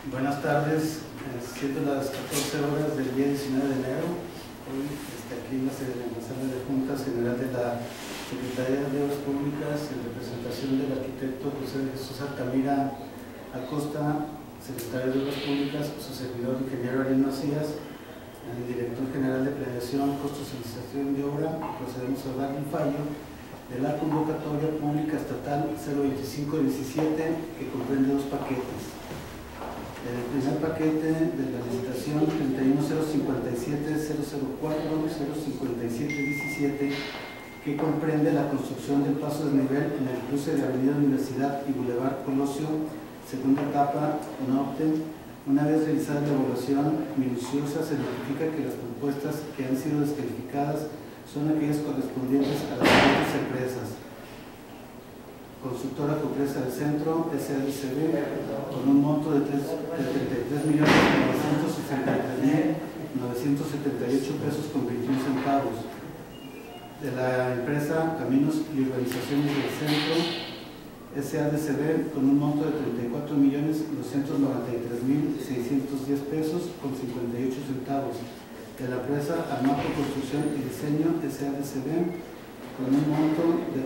Buenas tardes, siendo las 14 horas del día 19 de enero, hoy aquí en la sala de Juntas General de la Secretaría de Obras Públicas, en representación del arquitecto José Jesús Altamira Acosta, secretario de Obras Públicas, su servidor ingeniero Ariel Macías, el director general de Planeación, Costos y Licitación de Obra, procedemos a dar un fallo de la convocatoria pública estatal 02517, que comprende dos paquetes. El primer paquete de la licitación 31057-004-05717, que comprende la construcción del paso de nivel en el cruce de Avenida Universidad y Boulevard Colosio, segunda etapa norte. Una vez realizada la evaluación minuciosa, se notifica que las propuestas que han sido descalificadas son aquellas correspondientes a las siguientes empresas: Constructora Compresa del Centro, SADCB, con un monto de 33.963.978 pesos con 21 centavos. De la empresa Caminos y Urbanizaciones del Centro, SADCB, con un monto de 34.293.610 pesos con 58 centavos. De la empresa Armaco Construcción y Diseño, SADCB, con un monto de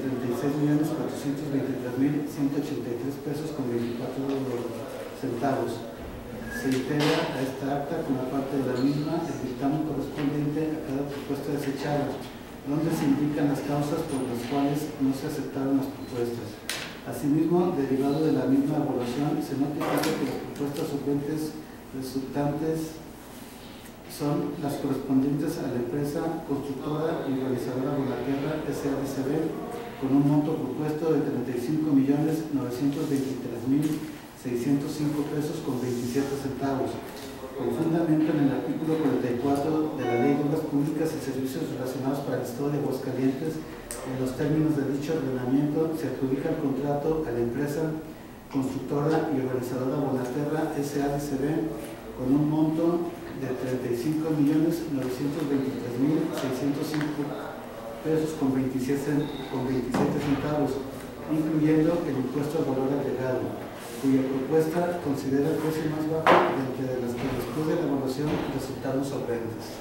36.423.183 pesos con 24 centavos. Se integra a esta acta como parte de la misma el dictamen correspondiente a cada propuesta desechada, donde se indican las causas por las cuales no se aceptaron las propuestas. Asimismo, derivado de la misma evaluación, se notifica que las propuestas solventes resultantes son las correspondientes a la empresa Constructora y Urbanizadora Bonaterra, SADCB, con un monto propuesto de 35.923.605 pesos con 27 centavos, con fundamento en el artículo 44 de la Ley de Obras Públicas y Servicios Relacionados para el Estado de Aguascalientes. En los términos de dicho ordenamiento, se adjudica el contrato a la empresa Constructora y Urbanizadora Bonaterra, SADCB, con un monto de 35.923.605 pesos con 27 centavos, incluyendo el impuesto al valor agregado, cuya propuesta considera el precio más bajo de entre las que después de la evaluación resultaron solventes.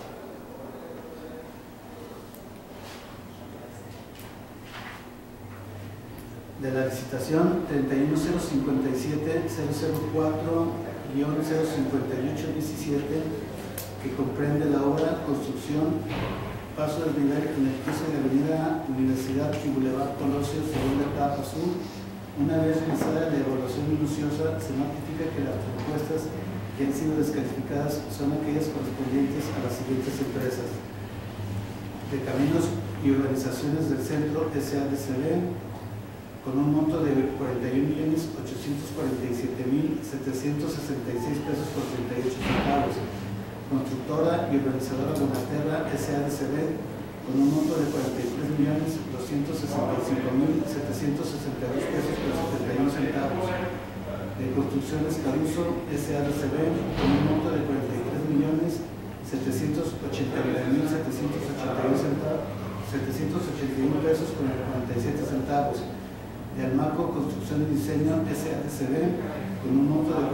De la licitación 31057-004-05817, que comprende la obra construcción paso de nivel en el cruce de Avenida Universidad y Boulevard Colosio, segunda etapa sur. Una vez realizada la evaluación minuciosa, se notifica que las propuestas que han sido descalificadas son aquellas correspondientes a las siguientes empresas: de Caminos y Urbanizaciones del Centro, SADCB, con un monto de 41.847.766 pesos con 38 centavos. Constructora y Urbanizadora Bonaterra, SADCB, con un monto de 43.265.762 pesos con 71 centavos. De Construcciones Caruso, SADCB, con un monto de 43.781.781 pesos con 47 centavos. De Armaco Construcción y Diseño, SADCB, con un monto de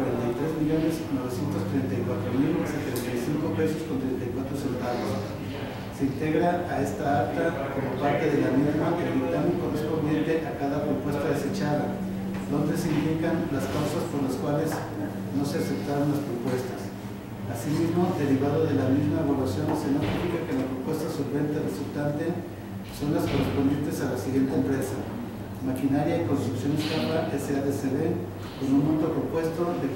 43.934.075 pesos con 34 centavos. Se integra a esta acta como parte de la misma el dictamen correspondiente a cada propuesta desechada, donde se indican las causas por las cuales no se aceptaron las propuestas. Asimismo, derivado de la misma evaluación, se notifica que la propuesta solvente resultante son las correspondientes a la siguiente empresa: Maquinaria y Construcciones Capa, SADCB, con un monto propuesto de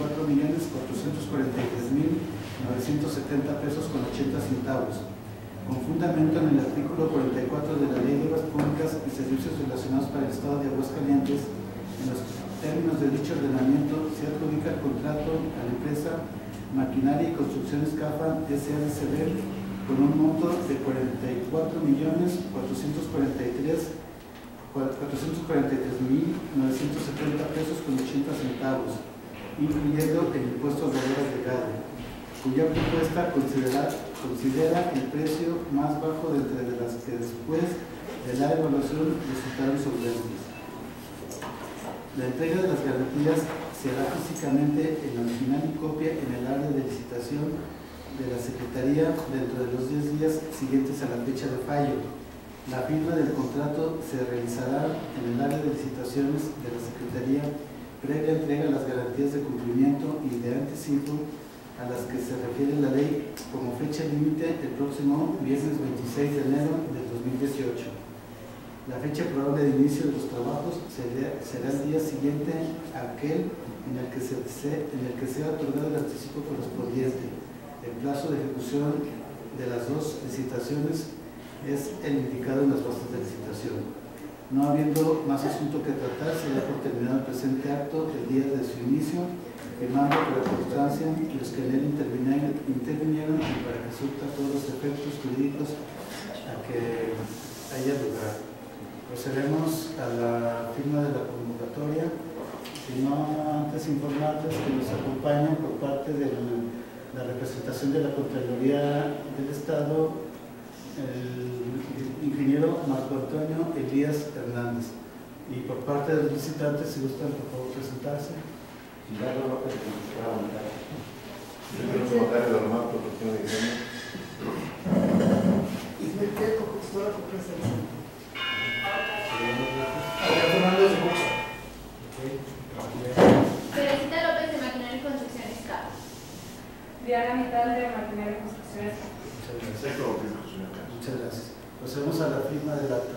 44.443.970 pesos con 80 centavos, con fundamento en el artículo 44 de la Ley de Obras Públicas y Servicios Relacionados para el Estado de Aguascalientes. En los términos de dicho ordenamiento, se adjudica el contrato a la empresa Maquinaria y Construcciones Capa, SADCB, con un monto de 443.970 pesos con 80 centavos, incluyendo el impuesto al valor agregado, cuya propuesta considera el precio más bajo de entre las que después de la evaluación resultaron solventes. La entrega de las garantías se hará físicamente en la original y copia en el área de licitación de la Secretaría dentro de los 10 días siguientes a la fecha de fallo. La firma del contrato se realizará en el área de licitaciones de la Secretaría previa entrega a las garantías de cumplimiento y de anticipo a las que se refiere la ley como fecha límite el próximo viernes 26 de enero del 2018. La fecha probable de inicio de los trabajos será el día siguiente a aquel en el que sea otorgado el anticipo correspondiente. El plazo de ejecución de las dos licitaciones es el indicado en las bases de licitación. No habiendo más asunto que tratar, se da por terminado el presente acto el día de su inicio, firmando por la constancia los que en él intervinieron y para que surta todos los efectos jurídicos a que haya lugar. Procedemos a la firma de la convocatoria. Si no, antes informarles que nos acompañan por parte de la representación de la Contraloría del Estado, el ingeniero Marco Antonio Elías Hernández. Y por parte de los visitantes, si gustan, por favor, presentarse. Gildardo López de Monterrey. Yo quiero preguntar el normal por cuestión de diseño. Ismael Queco, gestora con prestación. Fernández de Buxa. Teresita López de Maquinaria y Construcciones CAP. Diana Mital de Maquinaria y Construcciones CAP. Muchas gracias. Procedemos a la firma del acta.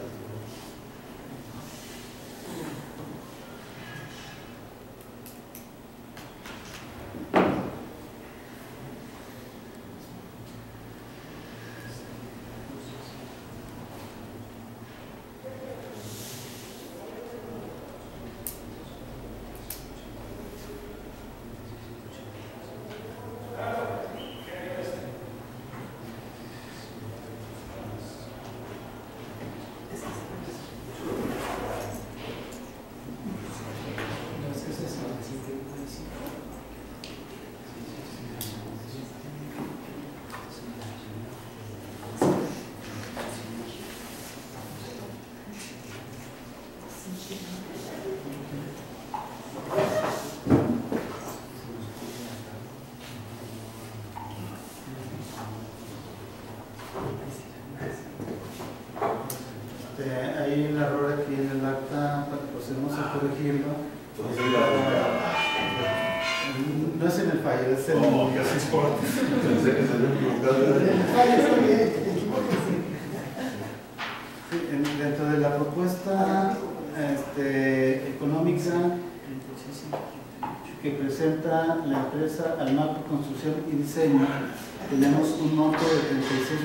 Hay un error aquí en el acta, procedemos a corregirlo. No es en el fallo, es en el transporte. Dentro de la propuesta económica que presenta la empresa Almaco Construcción y Diseño, tenemos un monto de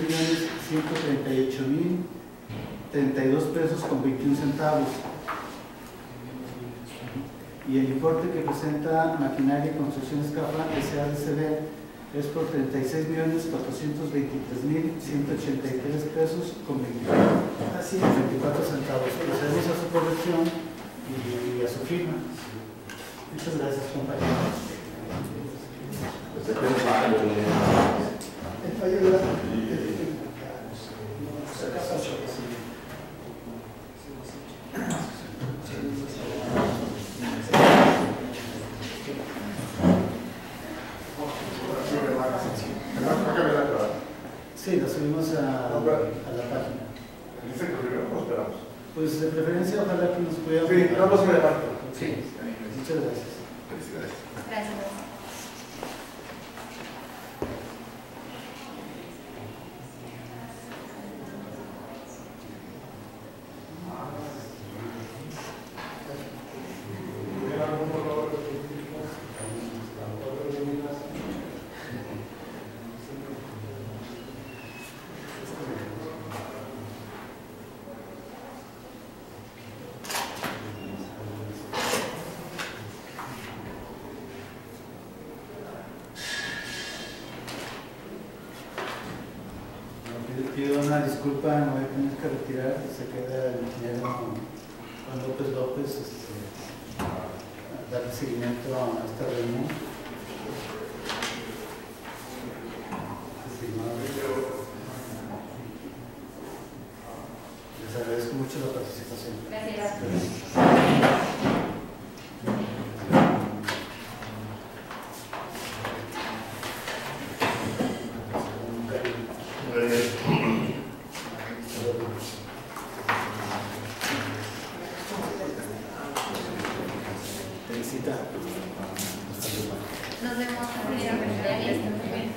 36.138.032 pesos con 21 centavos. Y el importe que presenta Maquinaria y Construcciones CAFA S.A.D.C.B. es por 36.423.183 pesos con 24 centavos. Procedemos a su corrección y a su firma. Muchas gracias, compañeros. El fallo de la Sí, lo subimos a la página. Pues de preferencia, ojalá que nos pueda. Sí, vamos a ver. Sí, muchas gracias. Felicidades. Gracias. Pido una disculpa, me voy a tener que retirar, se queda el ingeniero Juan López a darle seguimiento a esta reunión. Les agradezco mucho la participación. Gracias. Nos vemos, compañera.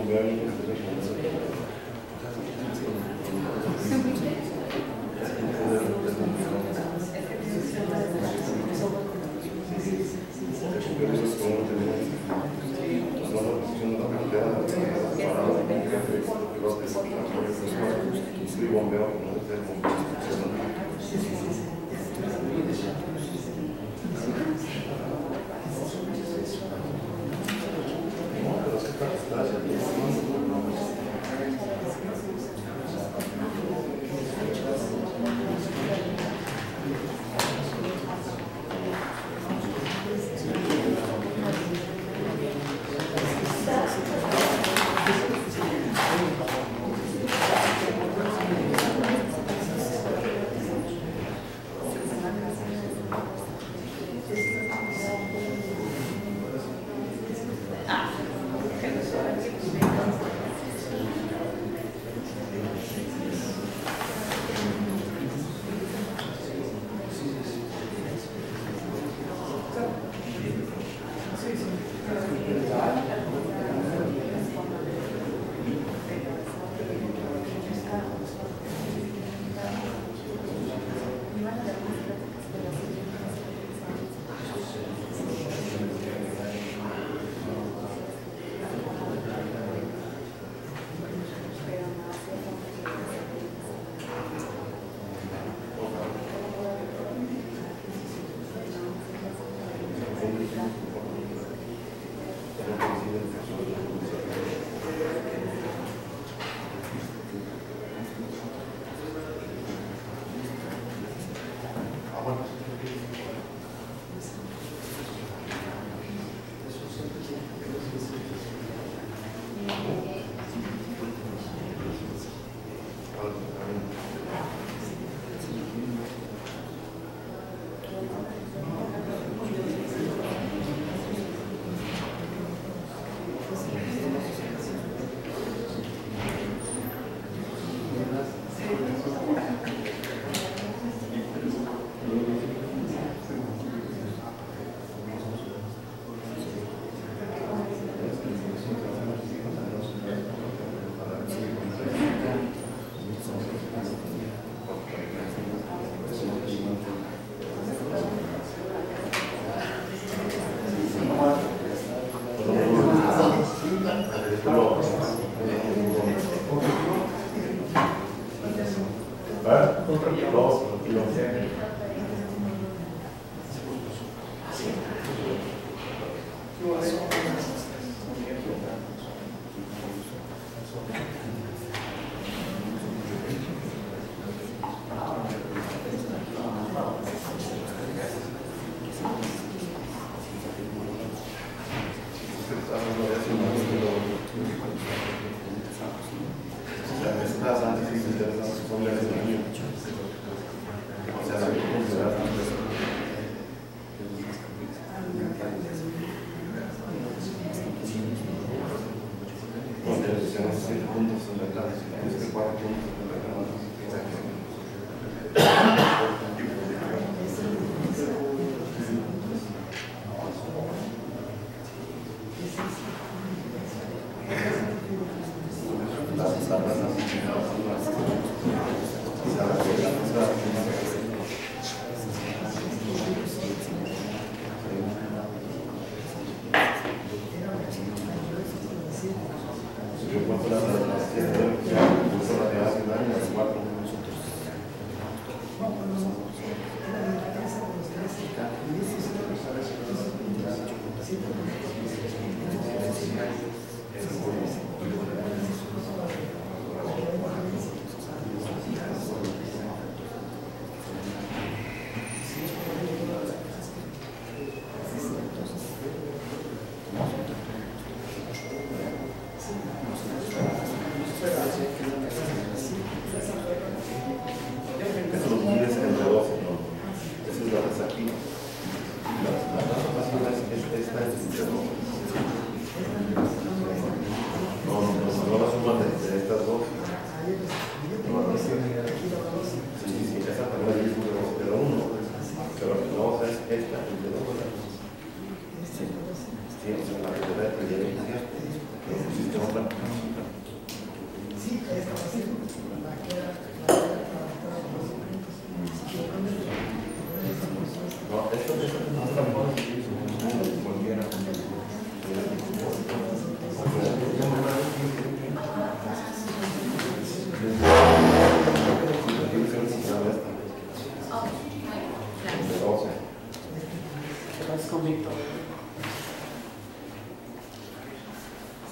Yo cuento la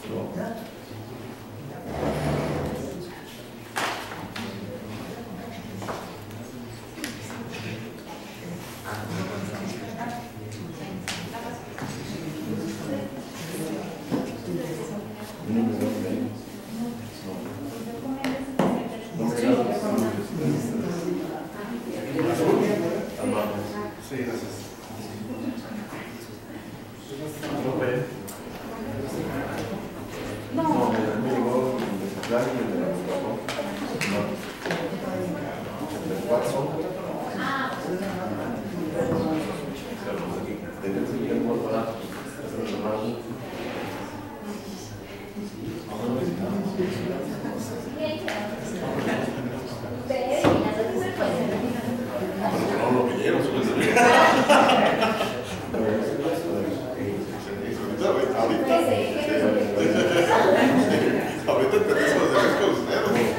Sí, gracias. No, me llegó el plan y el ahorita empezamos a hacer con ustedes.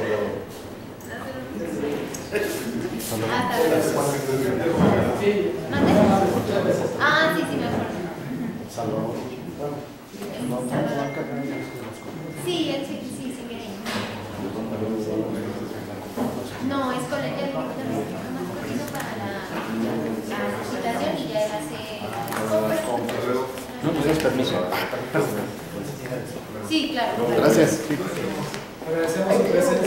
Ah, sí, me acuerdo. Salvador. Sí, él sí, viene. No, es con el que nomás cogido para la citación y ya él hace. No, pues es permiso. Sí, claro. Gracias. Agradecemos su presencia.